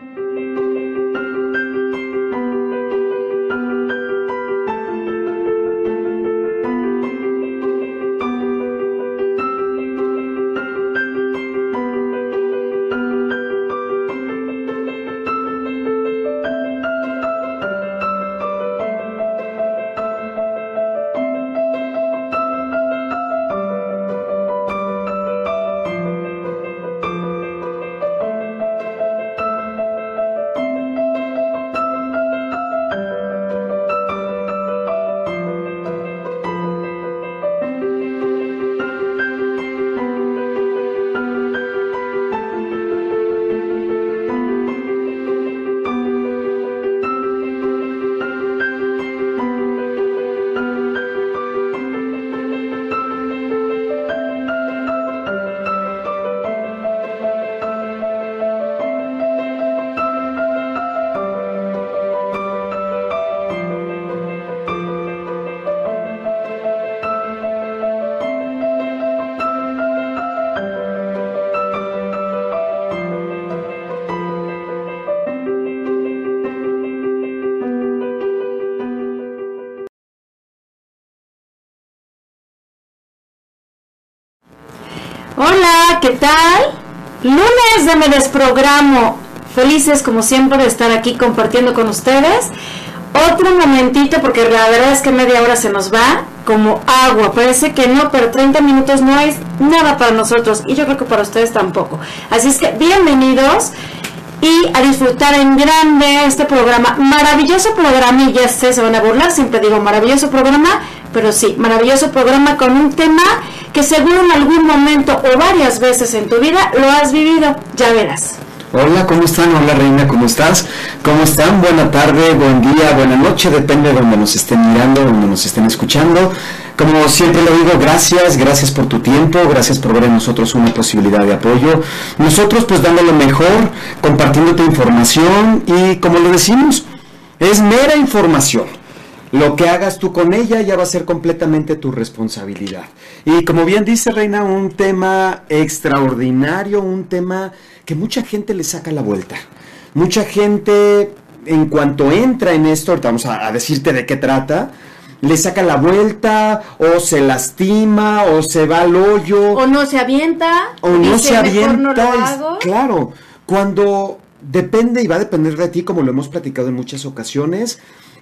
Hola, ¿qué tal? Lunes de Me Desprogramo. Felices como siempre de estar aquí compartiendo con ustedes. Otro momentito porque la verdad es que media hora se nos va como agua. Parece que no, pero 30 minutos no es nada para nosotros y yo creo que para ustedes tampoco. Así es que bienvenidos y a disfrutar en grande este programa. Maravilloso programa, y ya sé, se van a burlar, siempre digo maravilloso programa, pero sí, maravilloso programa con un tema que seguro en algún momento o varias veces en tu vida lo has vivido, ya verás. Hola, ¿cómo están? Hola, Reina, ¿cómo estás? ¿Cómo están? Buena tarde, buen día, buena noche, depende de donde nos estén mirando, donde nos estén escuchando. Como siempre lo digo, gracias por tu tiempo, gracias por ver en nosotros una posibilidad de apoyo. Nosotros pues dando lo mejor, compartiéndote información y como lo decimos, es mera información. Lo que hagas tú con ella ya va a ser completamente tu responsabilidad. Y como bien dice Reina, un tema extraordinario, un tema que mucha gente le saca la vuelta. Mucha gente, en cuanto entra en esto, ahorita vamos a decirte de qué trata, le saca la vuelta, o se lastima, o se va al hoyo. O no se avienta, o no se avienta. No lo hago. Claro, cuando depende y va a depender de ti, como lo hemos platicado en muchas ocasiones,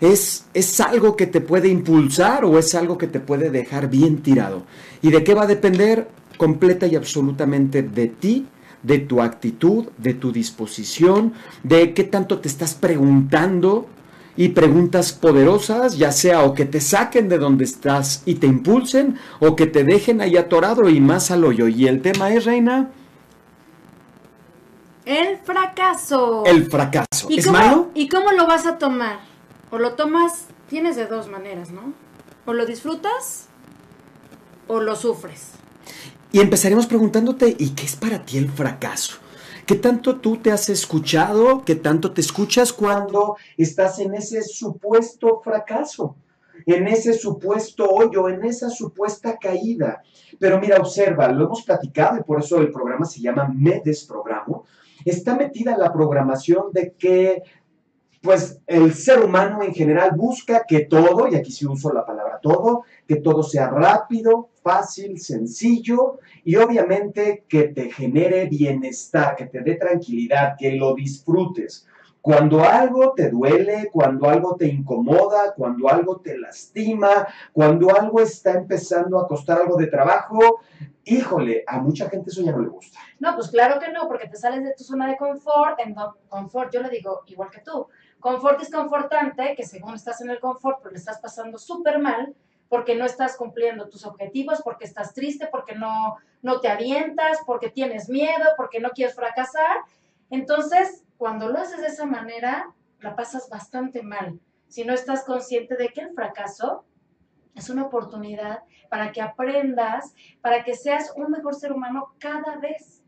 es algo que te puede impulsar o es algo que te puede dejar bien tirado. ¿Y de qué va a depender? Completa y absolutamente de ti, de tu actitud, de tu disposición, de qué tanto te estás preguntando y preguntas poderosas, ya sea o que te saquen de donde estás y te impulsen o que te dejen ahí atorado y más al hoyo. Y el tema es, Reina, el fracaso. El fracaso. ¿Y ¿Es cómo, malo? ¿Y cómo lo vas a tomar? O lo tomas, tienes de dos maneras, ¿no? O lo disfrutas o lo sufres. Y empezaremos preguntándote, ¿y qué es para ti el fracaso? ¿Qué tanto tú te has escuchado? ¿Qué tanto te escuchas cuando estás en ese supuesto fracaso? En ese supuesto hoyo, en esa supuesta caída. Pero mira, observa, lo hemos platicado y por eso el programa se llama Me Desprogramo. Está metida la programación de que pues el ser humano en general busca que todo, y aquí sí uso la palabra todo, que todo sea rápido, fácil, sencillo y obviamente que te genere bienestar, que te dé tranquilidad, que lo disfrutes. Cuando algo te duele, cuando algo te incomoda, cuando algo te lastima, cuando algo está empezando a costar algo de trabajo, híjole, a mucha gente eso ya no le gusta. No, pues claro que no, porque te sales de tu zona de confort. Confort, yo le digo igual que tú. Confort es confortante, que según estás en el confort, pero le estás pasando súper mal, porque no estás cumpliendo tus objetivos, porque estás triste, porque no te avientas, porque tienes miedo, porque no quieres fracasar. Entonces, cuando lo haces de esa manera, la pasas bastante mal. Si no estás consciente de que el fracaso es una oportunidad para que aprendas, para que seas un mejor ser humano cada vez.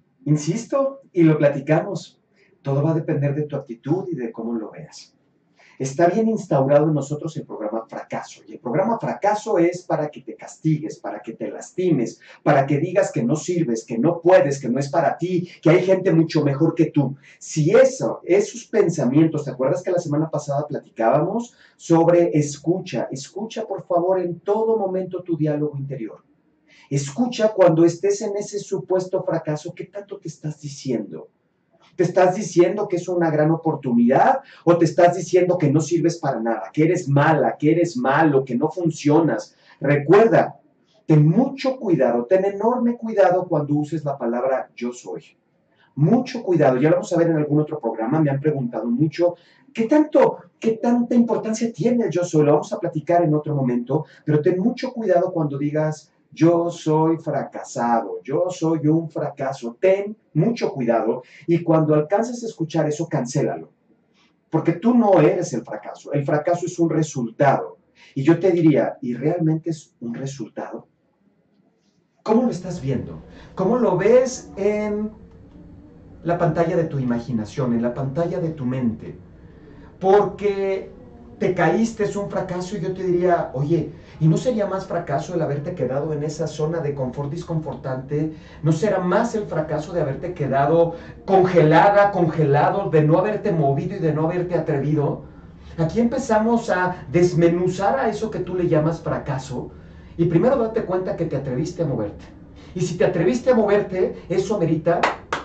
Insisto, y lo platicamos, todo va a depender de tu actitud y de cómo lo veas. está bien instaurado en nosotros el programa fracaso. Y el programa fracaso es para que te castigues, para que te lastimes, para que digas que no sirves, que no puedes, que no es para ti, que hay gente mucho mejor que tú. Si esos pensamientos, ¿te acuerdas que la semana pasada platicábamos sobre escucha? Escucha, por favor, en todo momento tu diálogo interior. Escucha cuando estés en ese supuesto fracaso, ¿qué tanto te estás diciendo? ¿Te estás diciendo que es una gran oportunidad o te estás diciendo que no sirves para nada, que eres mala, que eres malo, que no funcionas? Recuerda, ten mucho cuidado, ten enorme cuidado cuando uses la palabra yo soy. Mucho cuidado, ya lo vamos a ver en algún otro programa, me han preguntado mucho, qué tanta importancia tiene el yo soy? Lo vamos a platicar en otro momento, pero ten mucho cuidado cuando digas yo soy fracasado, yo soy un fracaso. Ten mucho cuidado y cuando alcances a escuchar eso, cancélalo. Porque tú no eres el fracaso es un resultado. Y yo te diría, ¿y realmente es un resultado? ¿Cómo lo estás viendo? ¿Cómo lo ves en la pantalla de tu imaginación, en la pantalla de tu mente? Porque te caíste, es un fracaso y yo te diría, oye, ¿y no sería más fracaso el haberte quedado en esa zona de confort disconfortante? ¿No será más el fracaso de haberte quedado congelada, congelado, de no haberte movido y de no haberte atrevido? Aquí empezamos a desmenuzar a eso que tú le llamas fracaso y primero date cuenta que te atreviste a moverte. Y si te atreviste a moverte, eso amerita...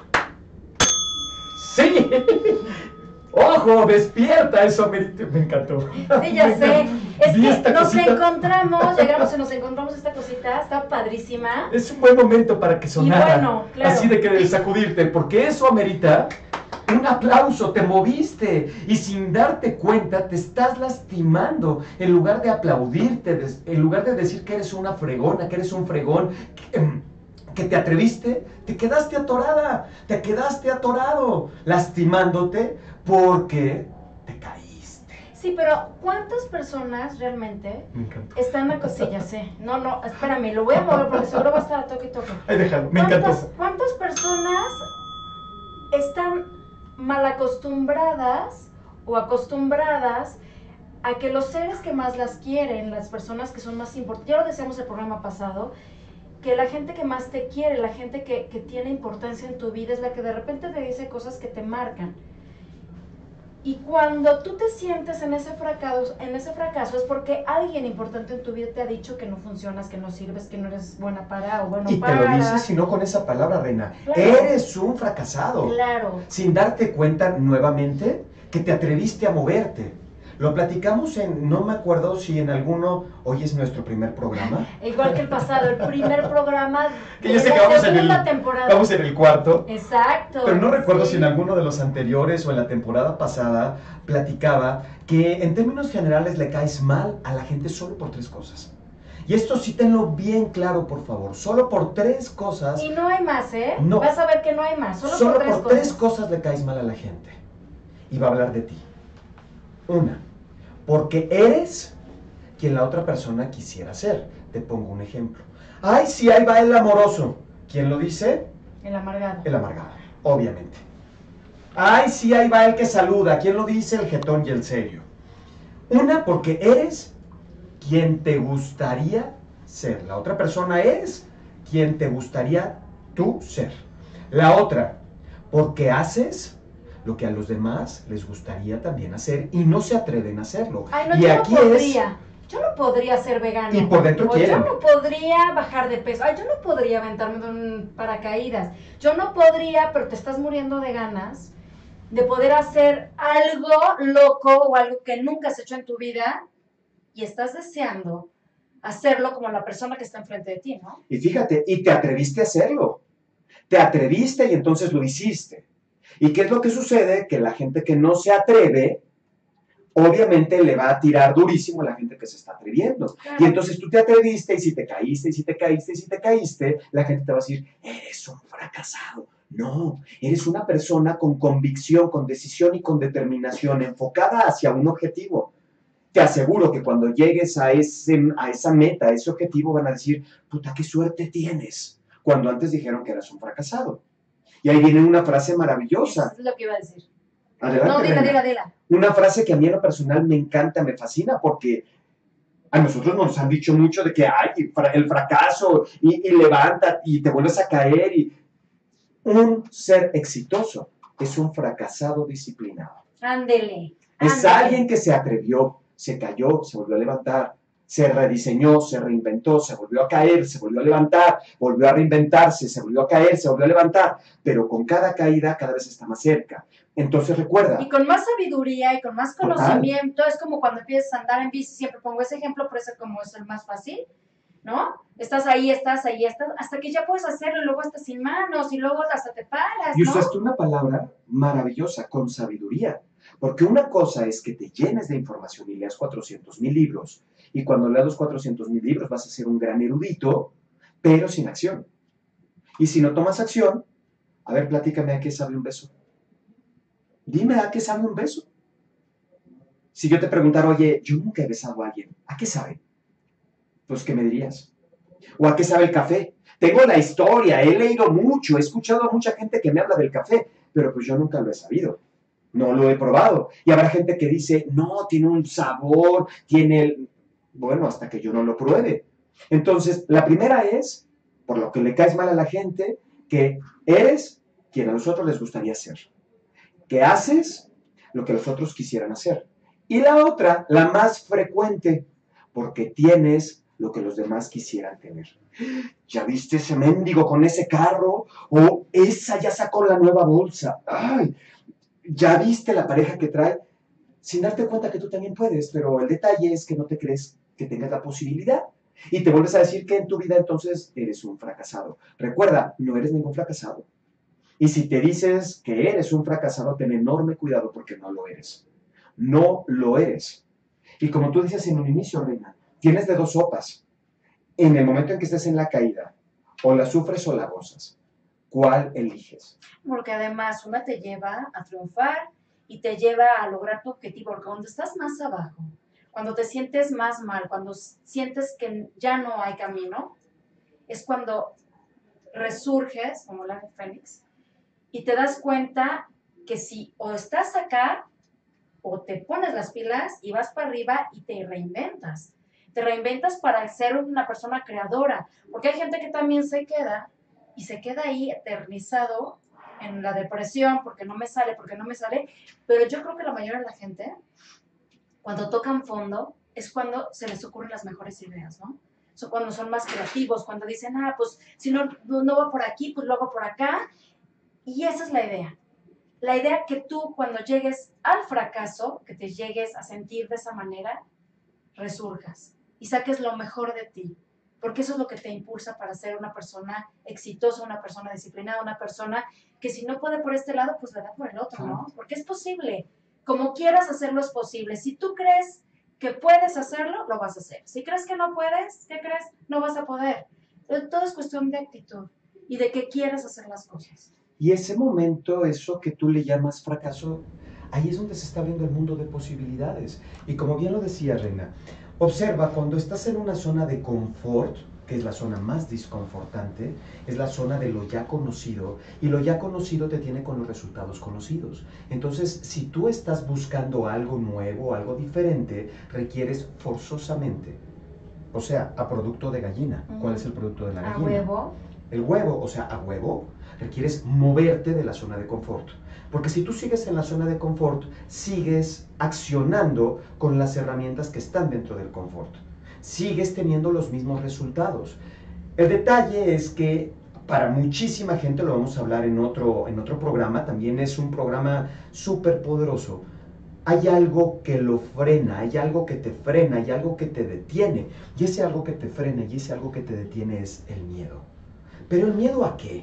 ¡Sí! ¡Ojo! ¡Despierta! Eso me encantó. Sí, ya sé. Es Vi que esta nos cosita. encontramos, llegamos y nos encontramos esta cosita, está padrísima. Es un buen momento para que sonara. Y bueno, claro. Así de que sacudirte, porque eso amerita un aplauso, te moviste y sin darte cuenta te estás lastimando. En lugar de aplaudirte, en lugar de decir que eres una fregona, que eres un fregón, que te atreviste, te quedaste atorada, te quedaste atorado, lastimándote porque te caíste. Sí, pero ¿cuántas personas realmente están acostadas? Sí, no, espérame, lo voy a mover porque seguro va a estar a toque y toque. Ay, déjalo, me encantó. ¿Cuántas personas están mal acostumbradas o acostumbradas a que los seres que más las quieren, las personas que son más importantes, ya lo decíamos el programa pasado, que la gente que más te quiere, la gente que tiene importancia en tu vida es la que de repente te dice cosas que te marcan. Y cuando tú te sientes en ese fracaso es porque alguien importante en tu vida te ha dicho que no funcionas, que no sirves, que no eres buena para o bueno para. Y te lo dices si no con esa palabra, reina. Claro. Eres un fracasado. Claro. Sin darte cuenta nuevamente que te atreviste a moverte. Lo platicamos no me acuerdo si en alguno, hoy es nuestro primer programa. Igual que el pasado, el primer programa Que ya sé que vamos segunda temporada. Vamos en el cuarto. Exacto. Pero no recuerdo sí. si en alguno de los anteriores o en la temporada pasada platicaba que en términos generales le caes mal a la gente solo por 3 cosas. Y esto sí tenlo bien claro, por favor. Solo por 3 cosas. Y no hay más, ¿eh? No. Vas a ver que no hay más. Solo por 3 cosas le caes mal a la gente. Y va a hablar de ti. 1. Porque eres quien la otra persona quisiera ser. Te pongo un ejemplo. Ay, sí, ahí va el amoroso. ¿Quién lo dice? El amargado. El amargado, obviamente. Ay, sí, ahí va el que saluda. ¿Quién lo dice? El jetón y el serio. 1, porque eres quien te gustaría ser. La otra persona es quien te gustaría tú ser. La otra, porque haces lo que a los demás les gustaría también hacer y no se atreven a hacerlo. Ay, no, y yo aquí no podría. Yo no podría ser vegana. Y por dentro quieren. Yo no podría bajar de peso. Ay, yo no podría aventarme de un paracaídas. Yo no podría, pero te estás muriendo de ganas de poder hacer algo loco o algo que nunca has hecho en tu vida y estás deseando hacerlo como la persona que está enfrente de ti, ¿no? Y fíjate, y te atreviste a hacerlo. Te atreviste y entonces lo hiciste. ¿Y qué es lo que sucede? Que la gente que no se atreve, obviamente le va a tirar durísimo a la gente que se está atreviendo. Claro. Y entonces tú te atreviste y si te caíste, y si te caíste, y si te caíste, la gente te va a decir, eres un fracasado. No, eres una persona con convicción, con decisión y con determinación, enfocada hacia un objetivo. Te aseguro que cuando llegues a esa meta, a ese objetivo, van a decir, puta, qué suerte tienes, cuando antes dijeron que eras un fracasado. Y ahí viene una frase maravillosa. Es lo que iba a decir. Adelante, No, Reina. dila. Una frase que a mí en lo personal me encanta, me fascina, porque a nosotros nos han dicho mucho de que hay el fracaso y levanta y te vuelves a caer. Y un ser exitoso es un fracasado disciplinado. Ándele. Es alguien que se atrevió, se cayó, se volvió a levantar, se rediseñó, se reinventó, se volvió a caer, se volvió a levantar, volvió a reinventarse, se volvió a caer, se volvió a levantar, pero con cada caída cada vez está más cerca. Entonces recuerda. Y con más sabiduría y con más conocimiento, es como cuando empiezas a andar en bici, siempre pongo ese ejemplo, pero ese como es el más fácil, ¿no? Estás ahí, hasta que ya puedes hacerlo, y luego hasta sin manos, y luego hasta te paras, Y ¿no? usaste una palabra maravillosa, con sabiduría. Porque una cosa es que te llenes de información y leas 400,000 libros, y cuando leas los 400,000 libros vas a ser un gran erudito, pero sin acción. Y si no tomas acción, a ver, platícame a qué sabe un beso. Dime a qué sabe un beso. Si yo te preguntara, oye, yo nunca he besado a alguien, ¿a qué sabe? Pues, ¿qué me dirías? ¿O a qué sabe el café? Tengo la historia, he leído mucho, he escuchado a mucha gente que me habla del café, pero pues yo nunca lo he sabido. No lo he probado. Y habrá gente que dice, no, tiene un sabor, bueno, hasta que yo no lo pruebe. Entonces, la primera es, por lo que le caes mal a la gente, que eres quien a los otros les gustaría ser. Que haces lo que los otros quisieran hacer. Y la otra, la más frecuente, porque tienes lo que los demás quisieran tener. ¿Ya viste ese mendigo con ese carro? O esa ya sacó la nueva bolsa. ¡Ay! ¿Ya viste la pareja que trae? Sin darte cuenta que tú también puedes, pero el detalle es que no te crees que tengas la posibilidad. Y te vuelves a decir que en tu vida entonces eres un fracasado. Recuerda, no eres ningún fracasado. Y si te dices que eres un fracasado, ten enorme cuidado porque no lo eres. No lo eres. Y como tú dices en un inicio, Reina, tienes de dos sopas. En el momento en que estés en la caída, o la sufres o la gozas. ¿Cuál eliges? Porque además una te lleva a triunfar y te lleva a lograr tu objetivo, porque cuando estás más abajo, cuando te sientes más mal, cuando sientes que ya no hay camino, es cuando resurges, como la Fénix, y te das cuenta que si o estás acá, o te pones las pilas y vas para arriba y te reinventas. Te reinventas para ser una persona creadora, porque hay gente que también se queda ahí eternizado en la depresión, porque no me sale, pero yo creo que la mayoría de la gente, cuando tocan fondo, es cuando se les ocurren las mejores ideas, ¿no? Cuando son más creativos, cuando dicen, pues si no va por aquí, pues lo hago por acá, y esa es la idea. La idea que tú cuando llegues al fracaso, que te llegues a sentir de esa manera, resurjas y saques lo mejor de ti, porque eso es lo que te impulsa para ser una persona exitosa, una persona disciplinada, una persona que si no puede por este lado, pues le da por el otro, ¿no? Porque es posible, como quieras hacerlo es posible. Si tú crees que puedes hacerlo, lo vas a hacer. Si crees que no puedes, ¿qué crees? No vas a poder. Todo es cuestión de actitud y de que quieras hacer las cosas. Y ese momento, eso que tú le llamas fracaso, ahí es donde se está abriendo el mundo de posibilidades. Y como bien lo decía, Reina, observa, cuando estás en una zona de confort, que es la zona más desconfortante, es la zona de lo ya conocido, y lo ya conocido te tiene con los resultados conocidos. Entonces, si tú estás buscando algo nuevo, algo diferente, requieres forzosamente, o sea, a producto de gallina. ¿Cuál es el producto de la gallina? A huevo. El huevo, o sea, a huevo, requieres moverte de la zona de confort. Porque si tú sigues en la zona de confort, sigues accionando con las herramientas que están dentro del confort. Sigues teniendo los mismos resultados. El detalle es que para muchísima gente, lo vamos a hablar en otro programa, también es un programa súper poderoso, hay algo que lo frena, hay algo que te frena, hay algo que te detiene. Y ese algo que te frena y ese algo que te detiene es el miedo. ¿Pero el miedo a qué?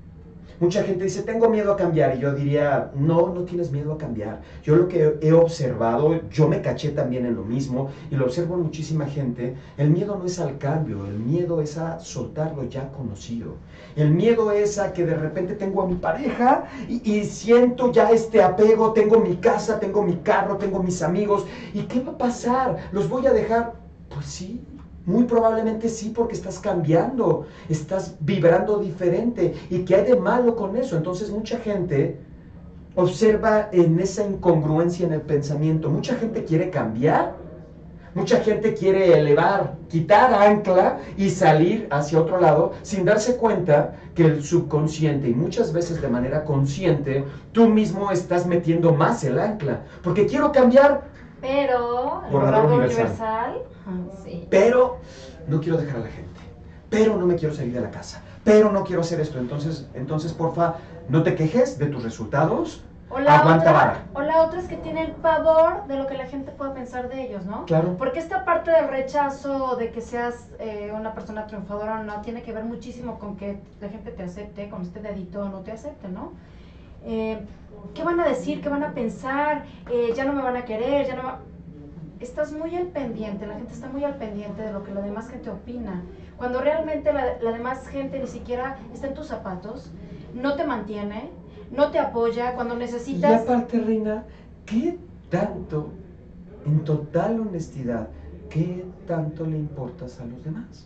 Mucha gente dice, tengo miedo a cambiar, y yo diría, no tienes miedo a cambiar. Yo lo que he observado, yo me caché también en lo mismo, y lo observo en muchísima gente, el miedo no es al cambio, el miedo es a soltar lo ya conocido. El miedo es a que de repente tengo a mi pareja, y siento ya este apego, tengo mi casa, tengo mi carro, tengo mis amigos, ¿y qué va a pasar? ¿Los voy a dejar? Pues sí. Muy probablemente sí, porque estás cambiando, estás vibrando diferente. ¿Y qué hay de malo con eso? Entonces mucha gente Observa en esa incongruencia en el pensamiento. Mucha gente quiere cambiar, mucha gente quiere elevar, quitar ancla y salir hacia otro lado sin darse cuenta que el subconsciente, y muchas veces de manera consciente, tú mismo estás metiendo más el ancla. Porque quiero cambiar, pero el borrador borrador universal. Sí. Pero no quiero dejar a la gente, pero no me quiero salir de la casa, pero no quiero hacer esto. Entonces porfa, no te quejes de tus resultados. Aguanta vara. O la otra es que tienen pavor de lo que la gente pueda pensar de ellos, ¿no? Claro. Porque esta parte del rechazo, de que seas una persona triunfadora o no, tiene que ver muchísimo con que la gente te acepte, con este dedito no te acepte, ¿no? ¿Qué van a decir? ¿Qué van a pensar? Ya no me van a querer, ya no va... Estás muy al pendiente, la gente está muy al pendiente de lo que la demás gente opina. Cuando realmente la demás gente ni siquiera está en tus zapatos, no te mantiene, no te apoya cuando necesitas... Y aparte, Reina, ¿qué tanto, en total honestidad, qué tanto le importas a los demás?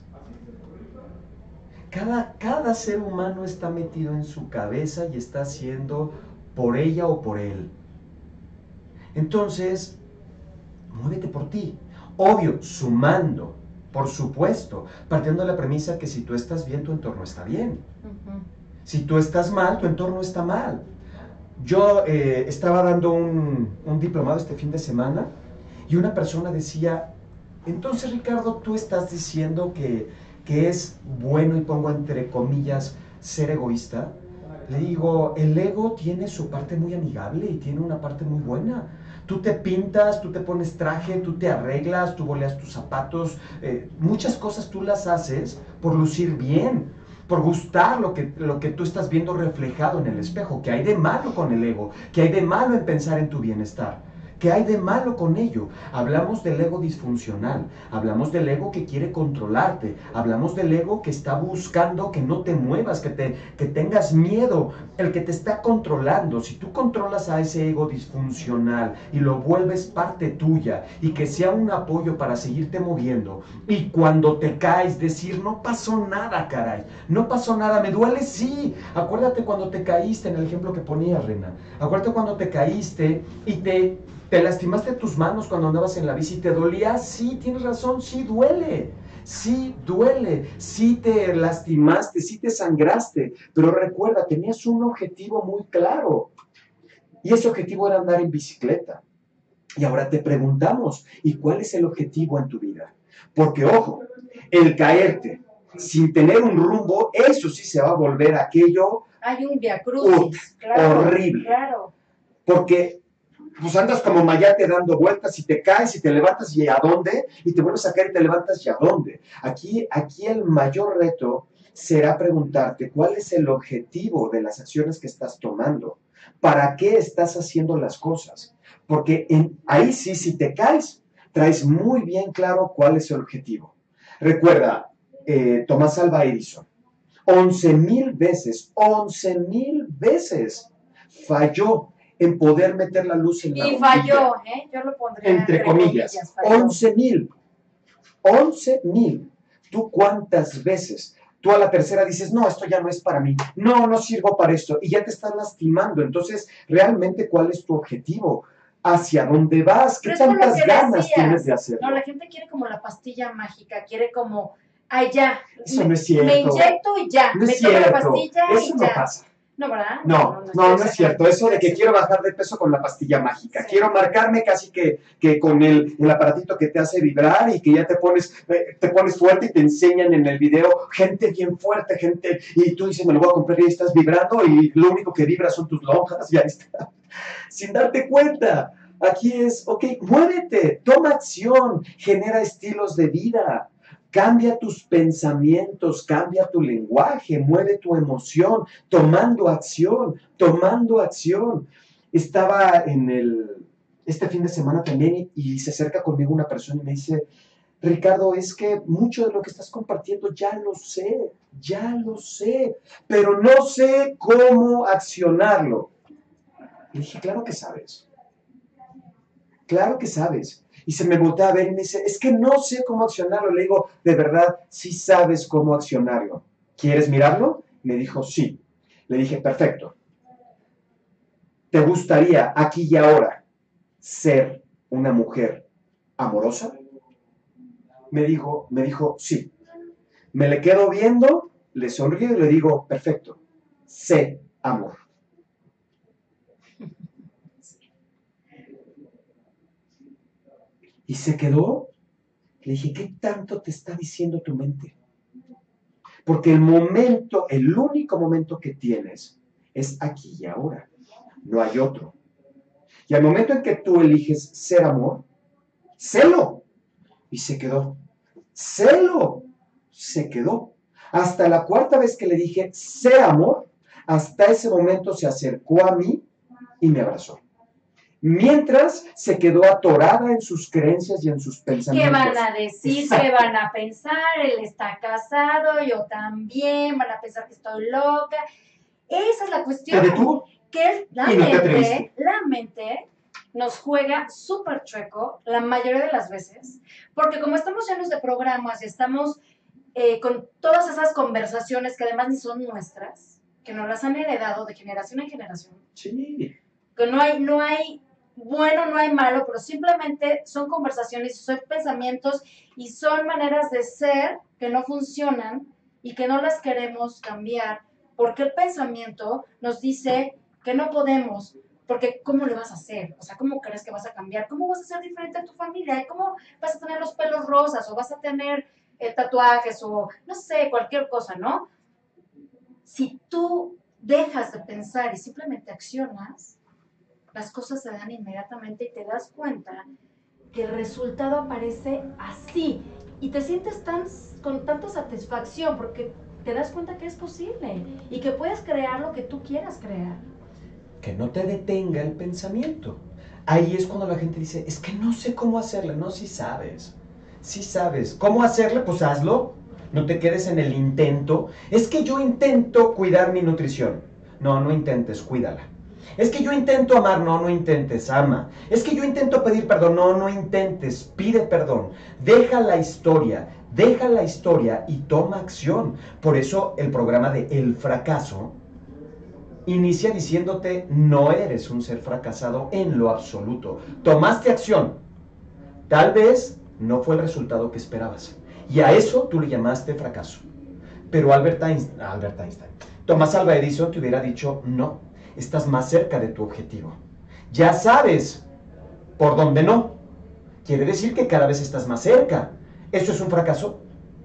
Cada ser humano está metido en su cabeza y está haciendo por ella o por él. Entonces, muévete por ti. Obvio, sumando, por supuesto, partiendo de la premisa que si tú estás bien, tu entorno está bien. Si tú estás mal, tu entorno está mal. Yo estaba dando un diplomado este fin de semana y una persona decía, entonces Ricardo, tú estás diciendo que es bueno, y pongo entre comillas, ser egoísta. Le digo, el ego tiene su parte muy amigable y tiene una parte muy buena. Tú te pintas, tú te pones traje, tú te arreglas, tú boleas tus zapatos, muchas cosas tú las haces por lucir bien, por gustar lo que tú estás viendo reflejado en el espejo. ¿Qué hay de malo con el ego? ¿Qué hay de malo en pensar en tu bienestar? ¿Qué hay de malo con ello? Hablamos del ego disfuncional, hablamos del ego que quiere controlarte, hablamos del ego que está buscando que no te muevas, que tengas miedo, el que te está controlando. Si tú controlas a ese ego disfuncional y lo vuelves parte tuya y que sea un apoyo para seguirte moviendo, y cuando te caes decir, no pasó nada, caray, no pasó nada, me duele, sí. Acuérdate cuando te caíste, en el ejemplo que ponía Rena, acuérdate cuando te caíste y te lastimaste tus manos cuando andabas en la bici, ¿te dolía? Sí, tienes razón, sí duele, sí te lastimaste, sí te sangraste, pero recuerda, tenías un objetivo muy claro, y ese objetivo era andar en bicicleta. Y ahora te preguntamos, ¿y cuál es el objetivo en tu vida? Porque, ojo, el caerte sin tener un rumbo, eso sí se va a volver aquello... Hay un viacrucis, claro, horrible. Claro. Porque pues andas como mayate dando vueltas y te caes y te levantas y ¿a dónde? Y te vuelves a caer y te levantas y ¿a dónde? Aquí el mayor reto será preguntarte cuál es el objetivo de las acciones que estás tomando. ¿Para qué estás haciendo las cosas? Porque ahí sí, si te caes, traes muy bien claro cuál es el objetivo. Recuerda, Thomas Alva Edison, 11,000 veces falló en poder meter la luz en la bombilla. Y falló, yo lo pondría entre comillas 11,000. ¿Tú cuántas veces? Tú a la tercera dices, no, esto ya no es para mí, no sirvo para esto, y ya te estás lastimando. Entonces, realmente, ¿cuál es tu objetivo? ¿Hacia dónde vas? ¿Qué tantas ganas tienes de hacerlo? No, la gente quiere como la pastilla mágica, quiere como, ay, ya. Eso no es cierto. Me inyecto y ya. No es me cierto. tomo la pastilla eso y no ya. pasa. No, ¿verdad? No es cierto. Eso de que quiero bajar de peso con la pastilla mágica. Sí. Quiero marcarme casi que con el aparatito que te hace vibrar y que ya te pones fuerte y te enseñan en el video gente bien fuerte, gente, y tú dices, me lo voy a comprar y estás vibrando y lo único que vibra son tus lonjas y ahí está. Sin darte cuenta. Aquí es, ok, muévete, toma acción, genera estilos de vida. Cambia tus pensamientos, cambia tu lenguaje, mueve tu emoción, tomando acción. Estaba este fin de semana también y se acerca conmigo una persona y me dice, Ricardo, es que mucho de lo que estás compartiendo ya lo sé, pero no sé cómo accionarlo. Y dije, claro que sabes. Y se me voltea a ver y me dice, es que no sé cómo accionarlo. Le digo, de verdad, sí sabes cómo accionarlo. ¿Quieres mirarlo? Me dijo, sí. Le dije, perfecto. ¿te gustaría aquí y ahora ser una mujer amorosa? Me dijo, sí. Me le quedo viendo, le sonrío y le digo, perfecto, sé amor. Y se quedó. Le dije, ¿qué tanto te está diciendo tu mente? Porque el único momento que tienes es aquí y ahora. No hay otro. Y al momento en que tú eliges ser amor, sélo. Y se quedó. Sélo. Se quedó. Hasta la cuarta vez que le dije, sé amor, hasta ese momento se acercó a mí y me abrazó. Mientras se quedó atorada en sus creencias y en sus pensamientos. ¿Qué van a decir? Exacto. ¿Qué van a pensar? Él está casado, yo también, van a pensar que estoy loca. Esa es la cuestión. ¿Te detuvo? Que la mente nos juega súper chueco la mayoría de las veces, porque como estamos llenos de programas y estamos con todas esas conversaciones que además ni son nuestras, que nos las han heredado de generación en generación. Sí. Que no hay bueno, no hay malo, pero simplemente son conversaciones, son pensamientos y son maneras de ser que no funcionan y que no las queremos cambiar, porque el pensamiento nos dice que no podemos, porque ¿cómo le vas a hacer? O sea, ¿cómo crees que vas a cambiar? ¿Cómo vas a ser diferente a tu familia? ¿Cómo vas a tener los pelos rosas? ¿O vas a tener tatuajes? O no sé, cualquier cosa, ¿no? Si tú dejas de pensar y simplemente accionas, las cosas se dan inmediatamente y te das cuenta que el resultado aparece así y te sientes con tanta satisfacción porque te das cuenta que es posible y que puedes crear lo que tú quieras crear. Que no te detenga el pensamiento. Ahí es cuando la gente dice, es que no sé cómo hacerle. No, sí sabes. Sí sabes. ¿Cómo hacerle? Pues hazlo. No te quedes en el intento. Es que yo intento cuidar mi nutrición. No, no intentes, cuídala. Es que yo intento amar, no intentes, ama. Es que yo intento pedir perdón, no intentes, pide perdón. Deja la historia y toma acción. Por eso el programa de El Fracaso inicia diciéndote, no eres un ser fracasado en lo absoluto. Tomaste acción. Tal vez no fue el resultado que esperabas. Y a eso tú le llamaste fracaso. Pero Albert Einstein, Thomas Alva Edison te hubiera dicho, no. Estás más cerca de tu objetivo. Ya sabes por dónde no. Quiere decir que cada vez estás más cerca. ¿Eso es un fracaso?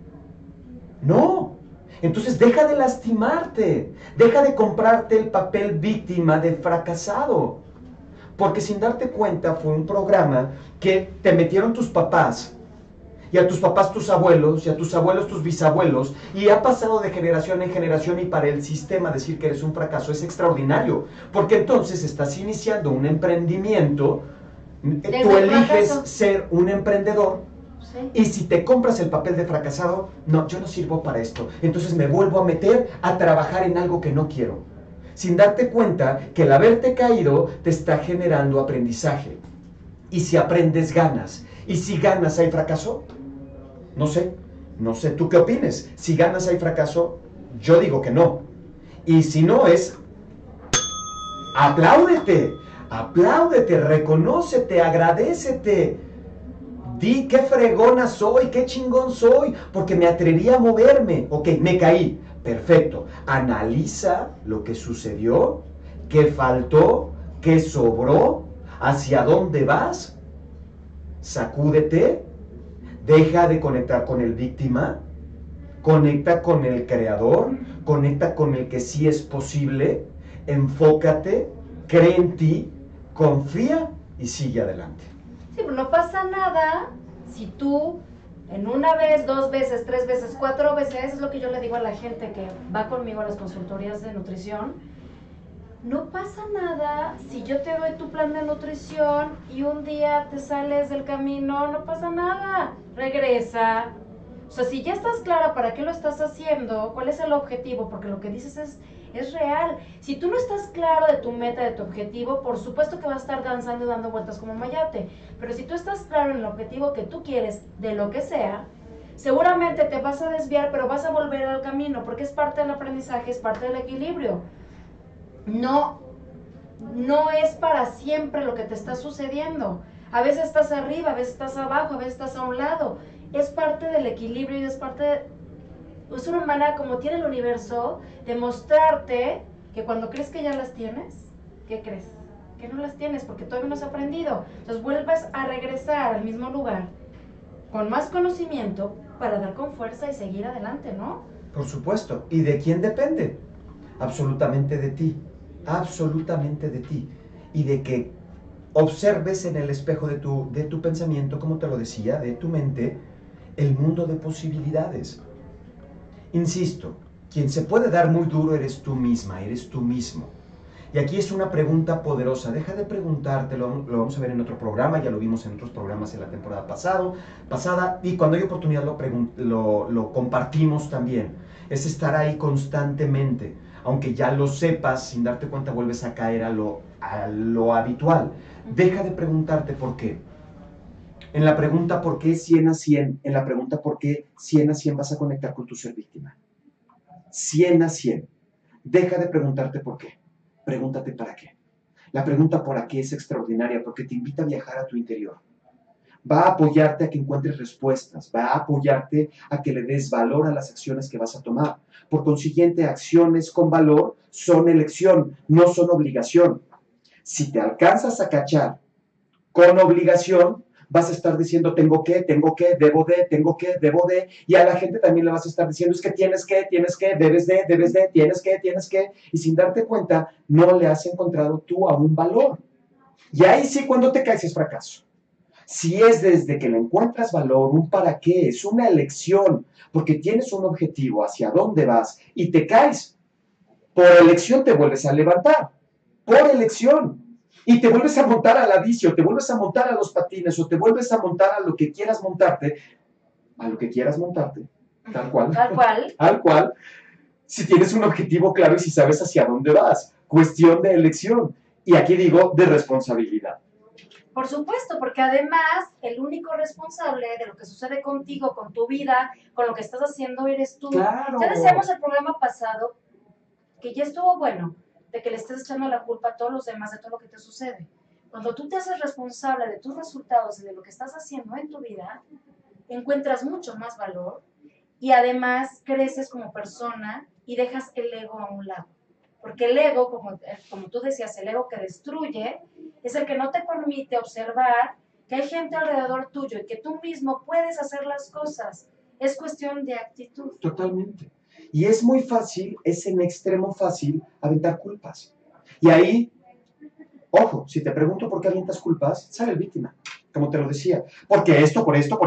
No. Entonces deja de lastimarte. Deja de comprarte el papel víctima de fracasado. Porque sin darte cuenta fue un programa que te metieron tus papás. Y a tus papás tus abuelos, y a tus abuelos tus bisabuelos, y ha pasado de generación en generación, y para el sistema decir que eres un fracaso es extraordinario, porque entonces estás iniciando un emprendimiento, tú eliges ser un emprendedor, sí. Y si te compras el papel de fracasado, no, yo no sirvo para esto, entonces me vuelvo a meter a trabajar en algo que no quiero, sin darte cuenta que el haberte caído te está generando aprendizaje, y si aprendes ganas, y si ganas hay fracaso. No sé, ¿tú qué opines? Si ganas hay fracaso, yo digo que no. Y si no es, apláudete, reconócete, agradécete. Di qué fregona soy, qué chingón soy, porque me atreví a moverme. Ok, me caí, perfecto. Analiza lo que sucedió, qué faltó, qué sobró, hacia dónde vas, sacúdete. Deja de conectar con el víctima, conecta con el creador, conecta con el que sí es posible, enfócate, cree en ti, confía y sigue adelante. Sí, pero no pasa nada si tú en una vez, 2 veces, 3 veces, 4 veces, es lo que yo le digo a la gente que va conmigo a las consultorías de nutrición. No pasa nada si yo te doy tu plan de nutrición y un día te sales del camino, no pasa nada, regresa. O sea, si ya estás clara para qué lo estás haciendo, cuál es el objetivo, porque lo que dices es real. Si tú no estás claro de tu meta, de tu objetivo, por supuesto que vas a estar danzando y dando vueltas como mayate. Pero si tú estás claro en el objetivo que tú quieres, de lo que sea, seguramente te vas a desviar, pero vas a volver al camino, porque es parte del aprendizaje, es parte del equilibrio. No no es para siempre lo que te está sucediendo. A veces estás arriba, a veces estás abajo, a veces estás a un lado. Es parte del equilibrio y es es una manera como tiene el universo de mostrarte que cuando crees que ya las tienes, ¿qué crees? Que no las tienes porque todavía no has aprendido. Entonces vuelves a regresar al mismo lugar con más conocimiento para dar con fuerza y seguir adelante, ¿no? Por supuesto. ¿Y de quién depende? Absolutamente de ti. Absolutamente de ti. Y de que observes en el espejo de tu pensamiento, como te lo decía, de tu mente, el mundo de posibilidades. Insisto, quien se puede dar muy duro eres tú misma, eres tú mismo. Y aquí es una pregunta poderosa. Deja de preguntarte, lo vamos a ver en otro programa, ya lo vimos en otros programas en la temporada pasada, y cuando hay oportunidad lo compartimos también. Es estar ahí constantemente. Aunque ya lo sepas, sin darte cuenta vuelves a caer a lo habitual. Deja de preguntarte por qué. En la pregunta ¿por qué 100 a 100? En la pregunta ¿por qué 100 a 100 vas a conectar con tu ser víctima? 100 a 100. Deja de preguntarte por qué. Pregúntate para qué. La pregunta ¿para qué? Es extraordinaria porque te invita a viajar a tu interior. Va a apoyarte a que encuentres respuestas, va a apoyarte a que le des valor a las acciones que vas a tomar. Por consiguiente, acciones con valor son elección, no son obligación. Si te alcanzas a cachar con obligación, vas a estar diciendo tengo que, debo de, tengo que, debo de, y a la gente también le vas a estar diciendo es que tienes que, debes de, tienes que, y sin darte cuenta, no le has encontrado tú a un valor. Y ahí sí, cuando te caes es fracaso. Si es desde que le encuentras valor, un para qué, es una elección, porque tienes un objetivo hacia dónde vas y te caes, por elección te vuelves a levantar, por elección. Y te vuelves a montar a la bici, o te vuelves a montar a los patines, o te vuelves a montar a lo que quieras montarte, tal cual. Tal cual. Tal cual. Si tienes un objetivo claro y si sabes hacia dónde vas. Cuestión de elección. Y aquí digo de responsabilidad. Por supuesto, porque además el único responsable de lo que sucede contigo, con tu vida, con lo que estás haciendo, eres tú. Claro. Ya decíamos el programa pasado que ya estuvo bueno de que le estés echando la culpa a todos los demás de todo lo que te sucede. Cuando tú te haces responsable de tus resultados y de lo que estás haciendo en tu vida, encuentras mucho más valor y además creces como persona y dejas el ego a un lado. Porque el ego, como tú decías, el ego que destruye, es el que no te permite observar que hay gente alrededor tuyo y que tú mismo puedes hacer las cosas. Es cuestión de actitud. Totalmente. Y es muy fácil, es en extremo fácil aventar culpas. Y ahí, ojo, si te pregunto por qué avientas culpas, sale el víctima, como te lo decía. Porque esto, por esto.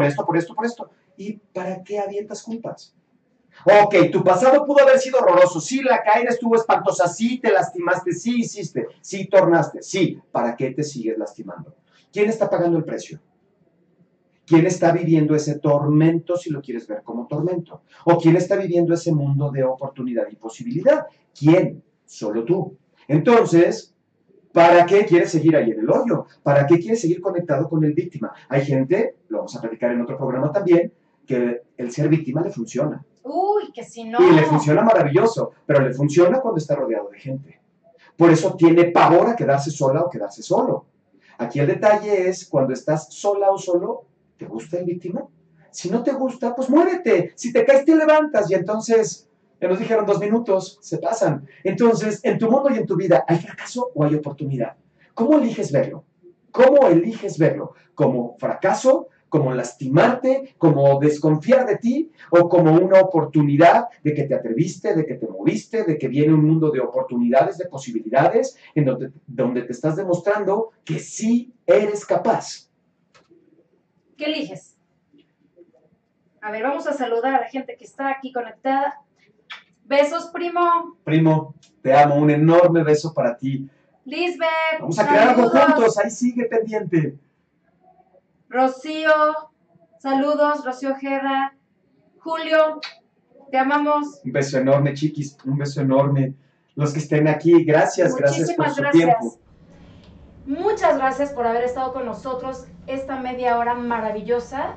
¿Y para qué avientas culpas? Ok, tu pasado pudo haber sido horroroso, sí, la caída estuvo espantosa, sí, te lastimaste, sí, hiciste, sí, tornaste, sí, ¿para qué te sigues lastimando? ¿Quién está pagando el precio? ¿Quién está viviendo ese tormento, si lo quieres ver como tormento? ¿O quién está viviendo ese mundo de oportunidad y posibilidad? ¿Quién? Solo tú. Entonces, ¿para qué quieres seguir ahí en el hoyo? ¿Para qué quieres seguir conectado con el víctima? Hay gente, lo vamos a platicar en otro programa también, que el ser víctima le funciona. Uy, que si no... Y le funciona maravilloso, pero le funciona cuando está rodeado de gente. Por eso tiene pavor a quedarse sola o quedarse solo. Aquí el detalle es cuando estás sola o solo, ¿te gusta el víctima? Si no te gusta, pues muévete. Si te caes, te levantas. Y entonces, ya nos dijeron 2 minutos, se pasan. Entonces, en tu mundo y en tu vida, ¿hay fracaso o hay oportunidad? ¿Cómo eliges verlo? ¿Cómo eliges verlo? ¿Como fracaso? ¿Como lastimarte? ¿Como desconfiar de ti? ¿O como una oportunidad de que te atreviste, de que te moviste, de que viene un mundo de oportunidades, de posibilidades, en donde te estás demostrando que sí eres capaz? ¿Qué eliges? A ver, vamos a saludar a la gente que está aquí conectada. Besos, primo. Primo, te amo. Un enorme beso para ti. Lisbeth. Vamos a crear algo juntos. Ahí sigue pendiente. Rocío. Saludos, Rocío Ojeda. Julio, te amamos. Un beso enorme, chiquis. Un beso enorme. Los que estén aquí, gracias por su tiempo. Muchas gracias por haber estado con nosotros esta media hora maravillosa.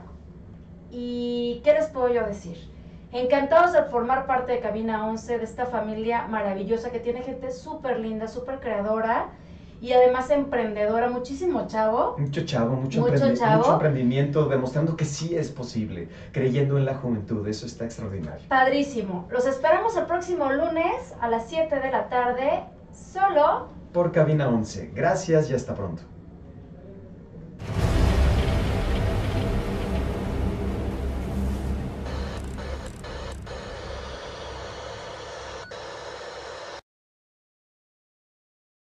¿Y qué les puedo yo decir? Encantados de formar parte de Cabina 11, de esta familia maravillosa que tiene gente súper linda, súper creadora y además emprendedora, muchísimo chavo. Mucho chavo, Mucho mucho chavo. emprendimiento, demostrando que sí es posible, creyendo en la juventud, eso está extraordinario. Padrísimo. Los esperamos el próximo lunes a las 7 de la tarde, solo Por Cabina 11, gracias y hasta pronto.